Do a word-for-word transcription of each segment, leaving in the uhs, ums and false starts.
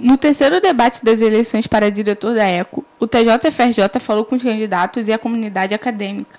No terceiro debate das eleições para diretor da ECO, o T J F R J falou com os candidatos e a comunidade acadêmica.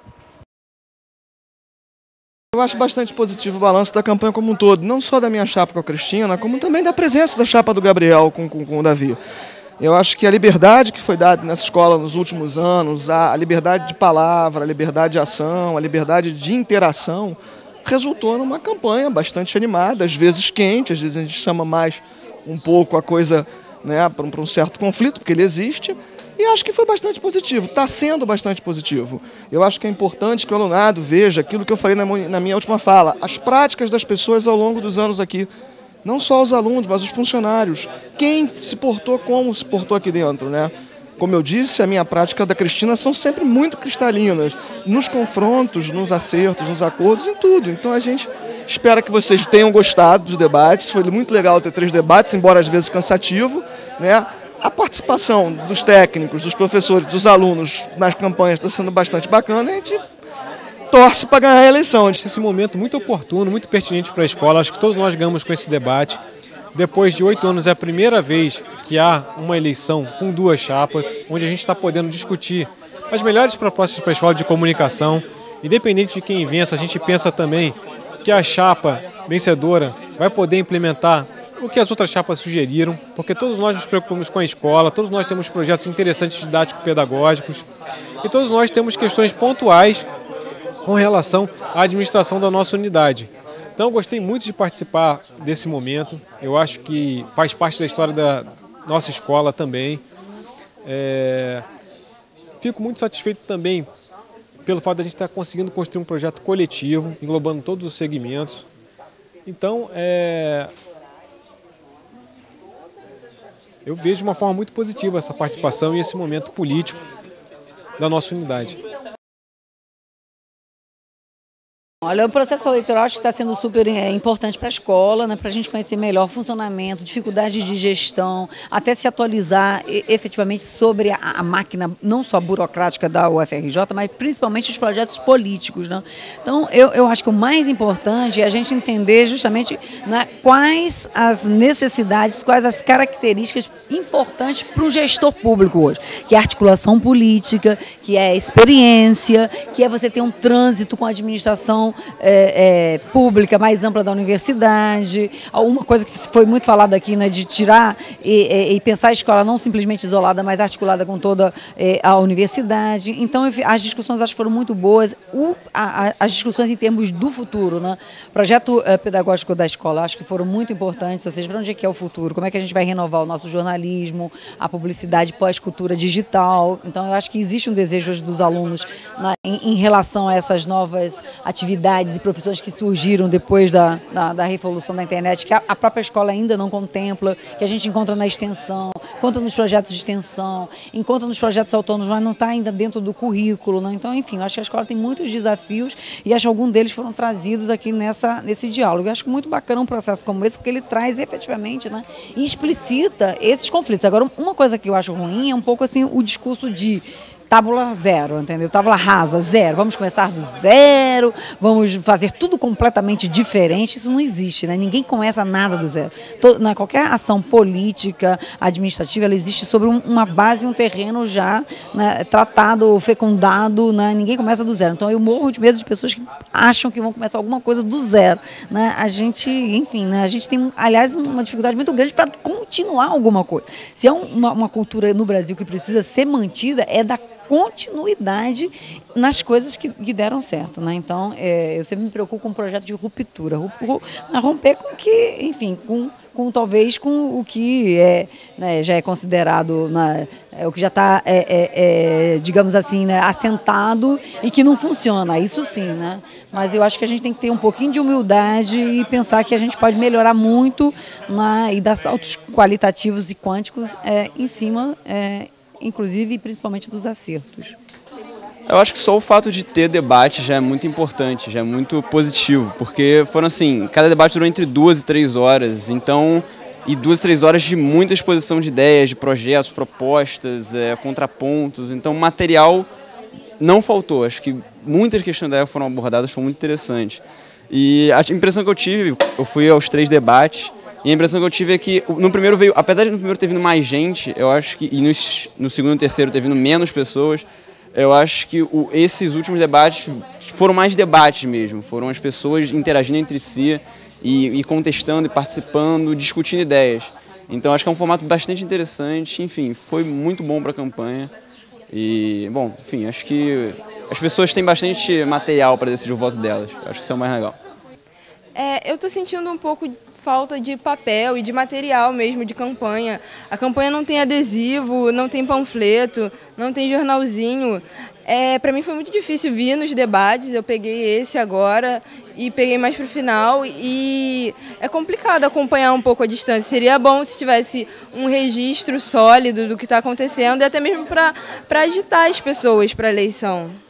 Eu acho bastante positivo o balanço da campanha como um todo, não só da minha chapa com a Cristina, como também da presença da chapa do Gabriel com, com, com o Davi. Eu acho que a liberdade que foi dada nessa escola nos últimos anos, a, a liberdade de palavra, a liberdade de ação, a liberdade de interação, resultou numa campanha bastante animada, às vezes quente, às vezes a gente chama mais um pouco a coisa, né, para um, para um certo conflito, porque ele existe, e acho que foi bastante positivo, está sendo bastante positivo. Eu acho que é importante que o alunado veja aquilo que eu falei na, na minha última fala, as práticas das pessoas ao longo dos anos aqui. Não só os alunos, mas os funcionários. Quem se portou como se portou aqui dentro, né? Como eu disse, a minha prática da Cristina são sempre muito cristalinas, nos confrontos, nos acertos, nos acordos, em tudo. Então a gente espera que vocês tenham gostado dos debates. Foi muito legal ter três debates, embora às vezes cansativo, né? A participação dos técnicos, dos professores, dos alunos nas campanhas está sendo bastante bacana e a gente torce para ganhar a eleição. Esse momento muito oportuno, muito pertinente para a escola, acho que todos nós ganhamos com esse debate. Depois de oito anos é a primeira vez que há uma eleição com duas chapas, onde a gente está podendo discutir as melhores propostas para a escola de comunicação. Independente de quem vença, a gente pensa também que a chapa vencedora vai poder implementar o que as outras chapas sugeriram, porque todos nós nos preocupamos com a escola, todos nós temos projetos interessantes didático-pedagógicos e todos nós temos questões pontuais com relação à administração da nossa unidade. Então, eu gostei muito de participar desse momento. Eu acho que faz parte da história da nossa escola também. É... Fico muito satisfeito também pelo fato de a gente estar conseguindo construir um projeto coletivo, englobando todos os segmentos. Então, é... eu vejo de uma forma muito positiva essa participação e esse momento político da nossa unidade. Olha, o processo eleitoral acho que está sendo super é, importante para a escola, né, para a gente conhecer melhor o funcionamento, dificuldades de gestão, até se atualizar e, efetivamente sobre a, a máquina, não só burocrática da U F R J, mas principalmente os projetos políticos. Né? Então, eu, eu acho que o mais importante é a gente entender justamente, né, quais as necessidades, quais as características importantes para o gestor público hoje, que é a articulação política, que é a experiência, que é você ter um trânsito com a administração É, é, pública mais ampla da universidade. Uma coisa que foi muito falada aqui, né, de tirar e, e pensar a escola não simplesmente isolada, mas articulada com toda é, a universidade. Então, as discussões acho que foram muito boas. O, a, a, as discussões em termos do futuro, né? Projeto é, pedagógico da escola, acho que foram muito importantes. Ou seja, para onde é que é o futuro? Como é que a gente vai renovar o nosso jornalismo, a publicidade pós-cultura digital? Então, eu acho que existe um desejo dos alunos, né, em, em relação a essas novas atividades e profissões que surgiram depois da, da, da revolução da internet, que a, a própria escola ainda não contempla, que a gente encontra na extensão, encontra nos projetos de extensão, encontra nos projetos autônomos, mas não está ainda dentro do currículo. Né? Então, enfim, eu acho que a escola tem muitos desafios e acho que alguns deles foram trazidos aqui nessa, nesse diálogo. Eu acho muito bacana um processo como esse, porque ele traz efetivamente, né, e explicita esses conflitos. Agora, uma coisa que eu acho ruim é um pouco assim o discurso de tábula zero, entendeu? Tábula rasa, zero. Vamos começar do zero, vamos fazer tudo completamente diferente. Isso não existe, né? Ninguém começa nada do zero. Todo, né, qualquer ação política, administrativa, ela existe sobre um, uma base, um terreno já, né, tratado, fecundado, né? Ninguém começa do zero. Então, eu morro de medo de pessoas que acham que vão começar alguma coisa do zero. Né? A gente, enfim, né? A gente tem, aliás, uma dificuldade muito grande para continuar alguma coisa. Se é uma, uma cultura no Brasil que precisa ser mantida, é da continuidade nas coisas que, que deram certo, né? Então, é, eu sempre me preocupo com um projeto de ruptura, romper com que, enfim, com, com talvez com o que é, né, já é considerado, né, é, o que já está, é, é, é, digamos assim, né, assentado e que não funciona, isso sim, né? Mas eu acho que a gente tem que ter um pouquinho de humildade e pensar que a gente pode melhorar muito, né, e dar saltos qualitativos e quânticos é, em cima, é, inclusive e principalmente dos acertos. Eu acho que só o fato de ter debate já é muito importante, já é muito positivo, porque foram assim, cada debate durou entre duas e três horas, então, e duas, três horas de muita exposição de ideias, de projetos, propostas, é, contrapontos, então material não faltou, acho que muitas questões da época foram abordadas, foi muito interessante. E a impressão que eu tive, eu fui aos três debates, E a impressão que eu tive é que no primeiro veio, apesar de no primeiro ter vindo mais gente, eu acho que, e no, no segundo e terceiro ter vindo menos pessoas, eu acho que o, esses últimos debates foram mais debates mesmo, foram as pessoas interagindo entre si e, e contestando e participando, discutindo ideias. Então acho que é um formato bastante interessante, enfim, foi muito bom para a campanha. E, bom, enfim, acho que as pessoas têm bastante material para decidir o voto delas, acho que isso é o mais legal. É, eu estou sentindo um pouco falta de papel e de material mesmo de campanha. A campanha não tem adesivo, não tem panfleto, não tem jornalzinho. É, para mim foi muito difícil vir nos debates, eu peguei esse agora e peguei mais para o final e é complicado acompanhar um pouco a distância. Seria bom se tivesse um registro sólido do que está acontecendo e até mesmo para para agitar as pessoas para a eleição.